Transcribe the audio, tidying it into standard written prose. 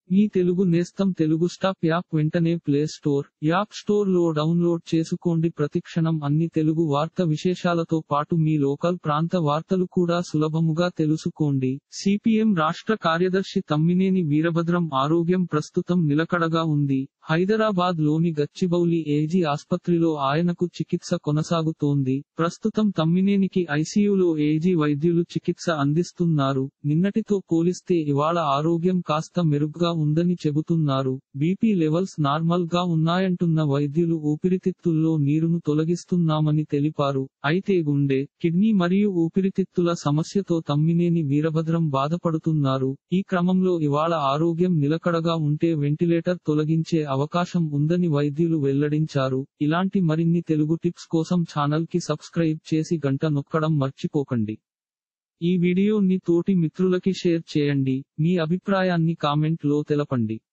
మీ తెలుగు నేస్తం Telugu stop app వెంటనే play store, app store లో డౌన్లోడ్ చేసుకోండి. ప్రతిక్షణం అన్ని తెలుగు వార్త విశేషాలతో పాటు మీ లోకల్ ప్రాంత వార్తలు కూడా సులభముగా తెలుసుకోండి. సిపిఎం రాష్ట్ర కార్యదర్శి తమ్మినేని వీరభద్రం ఆరోగ్యం ప్రస్తుతం నిలకడగా ఉంది. హైదరాబాద్ లోని గచ్చిబౌలి ఏజీ ఆస్పత్రిలో ఆయనకు చికిత్స కొనసాగుతోంది. ప్రస్తుతం తమ్మినేనికి ఐసీయూలో ఏజీ వైద్యులు చికిత్స అందిస్తున్నారు. నిన్నటితో పోలిస్తే ఇవాళ ఆరోగ్యం కాస్త మెరుగ్గా ఉందని చెబుతున్నారు. బీపీ లెవెల్స్ నార్మల్ గా ఉన్నాయంటున్న వైద్యులు ఊపిరితిత్తుల్లో నీరును తొలగిస్తున్నామని తెలిపారు. అయితే గుండె, కిడ్నీ మరియు ఊపిరితిత్తుల సమస్యతో తమ్మినేని వీరభద్రం బాధపడుతున్నారు. ఈ క్రమంలో ఇవాళ ఆరోగ్యం నిలకడగా ఉంటే వెంటిలేటర్ తొలగించే అవకాశం ఉందని వైద్యులు వెల్లడించారు. ఇలాంటి మరిన్ని తెలుగు టిప్స్ కోసం ఛానల్ కి సబ్స్క్రైబ్ చేసి గంట నొక్కడం మర్చిపోకండి. ఈ వీడియోని తోటి మిత్రులకి షేర్ చేయండి. మీ అభిప్రాయాన్ని కామెంట్ లో తెలపండి.